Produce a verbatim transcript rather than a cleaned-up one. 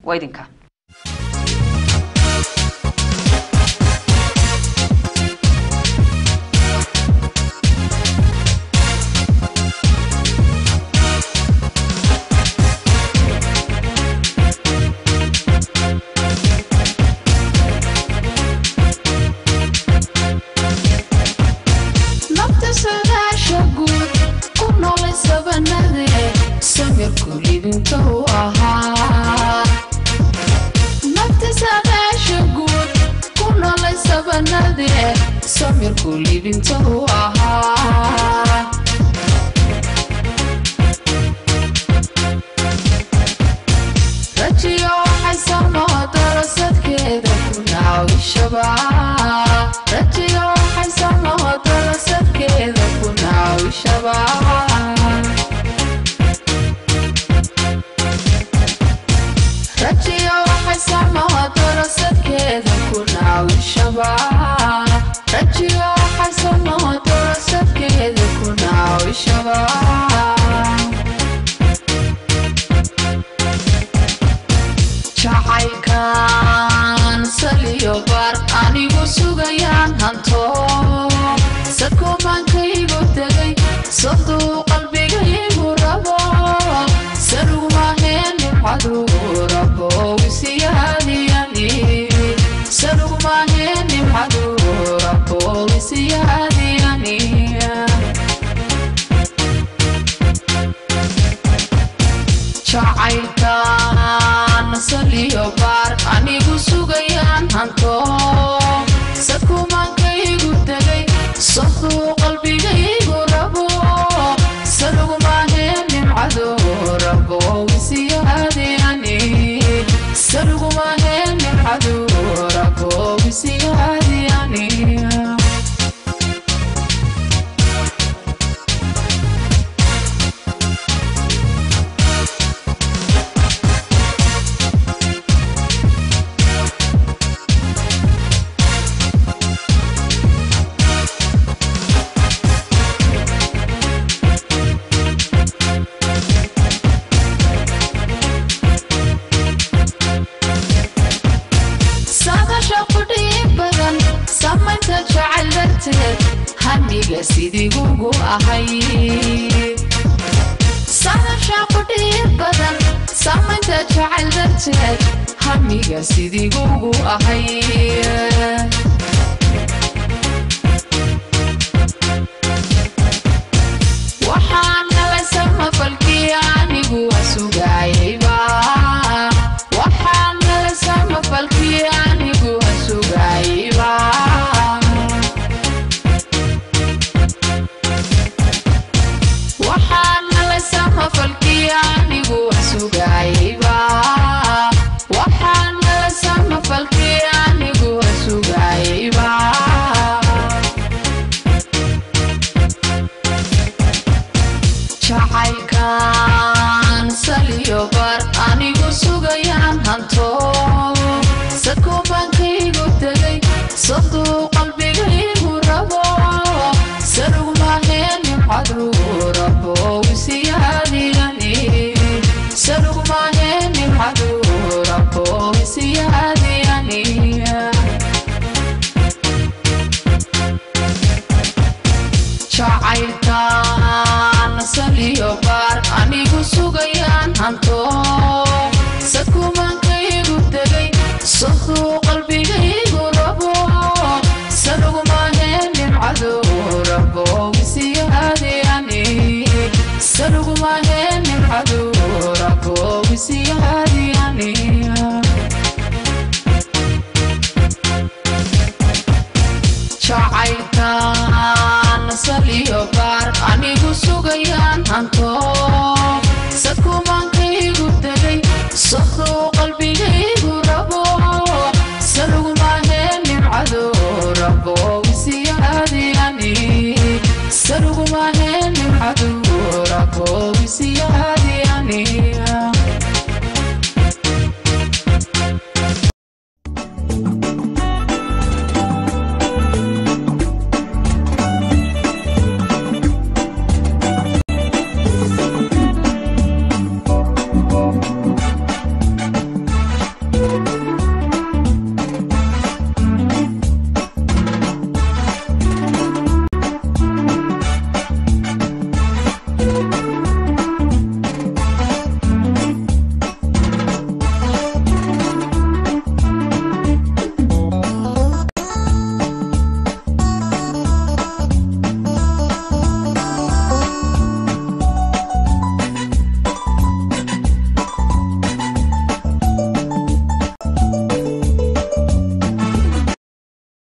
ويدنكا Samir kulibinta u ahaa naftiisa meesha guud ku noolay sabanadee Samir kulibinta u ahaa rajiyo waxay samoo darasadkeeda ku naawishaba rajiyo waxay samoo darasadkeeda ku naawishaba rajiyo waxay samoo darasadkeeda ku naawishaba rajiyo waxay samoo darasadkeeda ku naawishaba jacaylkan saliyo bar anigu sugayaan hanto sakumankaygu tegay saduu qalbigaygu rabo sarugmaheen nimcadu rabo wisiyaadiyani sarugmaheen nimcadu rabo wisiyaadiyani jacaylkan saliyo bar anigu sugayaan hanto sakumankaygu tegay saduu qalbigaygu rabo sarugmaheen nimcadu rabo wisiyaadiyani sarugmaheen nimcadu rabo wisiyaadiyani hamiga sidigugu ahay sadasha qudhiir badan samaynta jacayl darteed hamiga sidigugu ahay waxaan nala samafalkii anigu sugayayba waxaan nala samafalkii anigu sugayayba falkii anigu sugayayba waxaan nala samafalkii anigu sugayayba jacaylkan saliyo bar anigu sugayaan hanto sakumankaygu tegay saduu qalbigaygu rabo sarugmaheen nimcadu rabo wisiyaadiyani sarugmaheen nimcadu rabo wisiyaadiyani jacaylkan saliyo bar anigu sugayaan hanto sakumankaygu tegay saduu qalbigaygu rabo sarugmaheen nimcadu rabo wisiyaadiyani sarugmaheen nimcadu